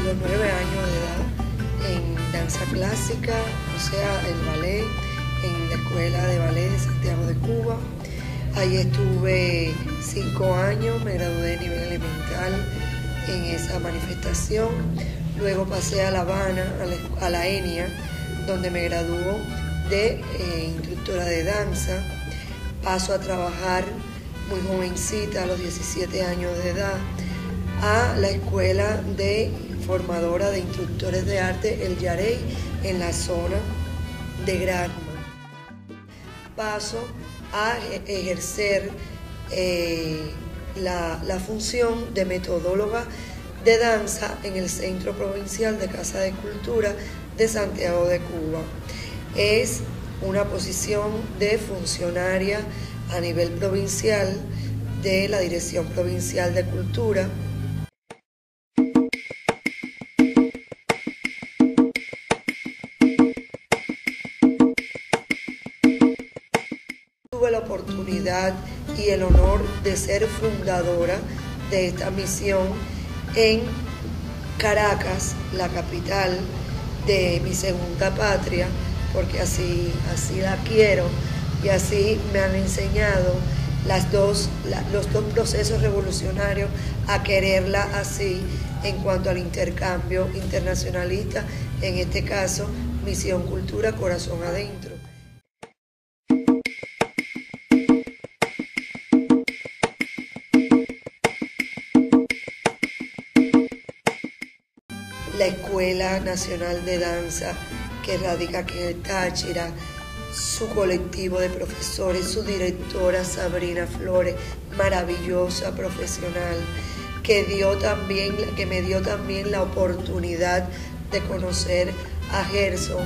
los 9 años de edad en danza clásica, o sea, el ballet, en la Escuela de Ballet de Santiago de Cuba. Ahí estuve 5 años, me gradué de nivel elemental en esa manifestación. Luego pasé a La Habana, a la ENIA, donde me graduó de instructora de danza. Paso a trabajar muy jovencita, a los 17 años de edad, a la Escuela de Formadora de Instructores de Arte, el Yarey, en la zona de Granma. Paso a ejercer la función de metodóloga de danza en el Centro Provincial de Casa de Cultura de Santiago de Cuba. Es una posición de funcionaria a nivel provincial de la Dirección Provincial de Cultura. Tuve la oportunidad y el honor de ser fundadora de esta misión en Caracas, la capital de mi segunda patria, porque así la quiero y así me han enseñado los dos procesos revolucionarios a quererla así en cuanto al intercambio internacionalista, en este caso Misión Cultura Corazón Adentro. La Escuela Nacional de Danza, que radica aquí en el Táchira, su colectivo de profesores, su directora Sabrina Flores, maravillosa profesional, que me dio también la oportunidad de conocer a Gerson,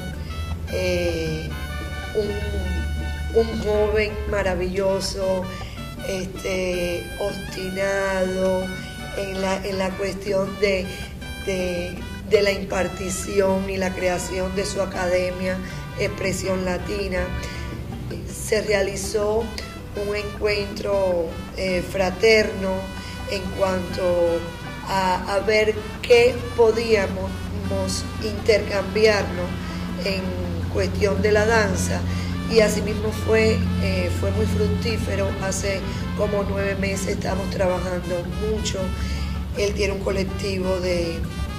un joven maravilloso, obstinado en la cuestión de la impartición y la creación de su academia Expresión Latina. Se realizó un encuentro fraterno en cuanto a ver qué podíamos intercambiarnos en cuestión de la danza, y asimismo fue muy fructífero. Hace como 9 meses estamos trabajando mucho. Él tiene un colectivo de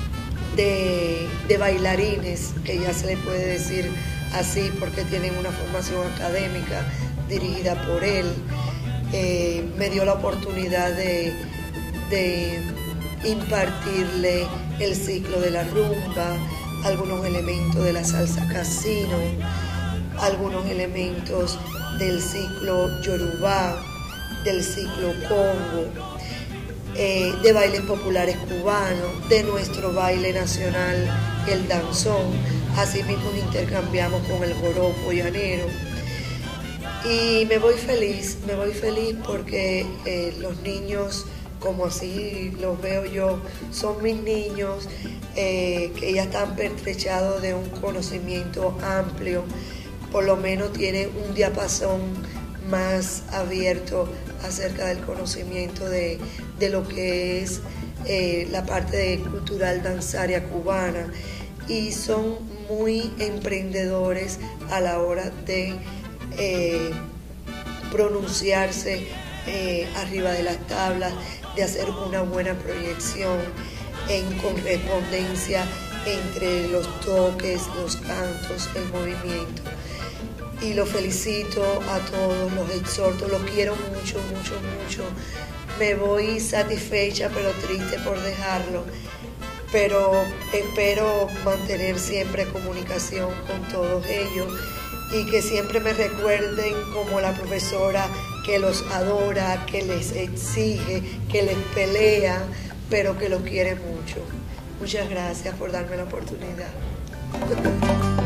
bailarines, que ya se le puede decir así porque tienen una formación académica dirigida por él. Me dio la oportunidad de impartirle el ciclo de la rumba, algunos elementos de la salsa casino, algunos elementos del ciclo yorubá, del ciclo congo, de bailes populares cubanos, de nuestro baile nacional, el danzón. Asimismo intercambiamos con el joropo llanero. Y me voy feliz porque los niños, como así los veo yo, son mis niños, que ya están pertrechados de un conocimiento amplio, por lo menos tienen un diapasón más abierto acerca del conocimiento de lo que es la parte cultural danzaria cubana, y son muy emprendedores a la hora de pronunciarse arriba de las tablas, de hacer una buena proyección en correspondencia entre los toques, los cantos, el movimiento. Y los felicito a todos, los exhorto, los quiero mucho, mucho, mucho. Me voy satisfecha pero triste por dejarlo, pero espero mantener siempre comunicación con todos ellos y que siempre me recuerden como la profesora que los adora, que les exige, que les pelea, pero que los quiere mucho. Muchas gracias por darme la oportunidad.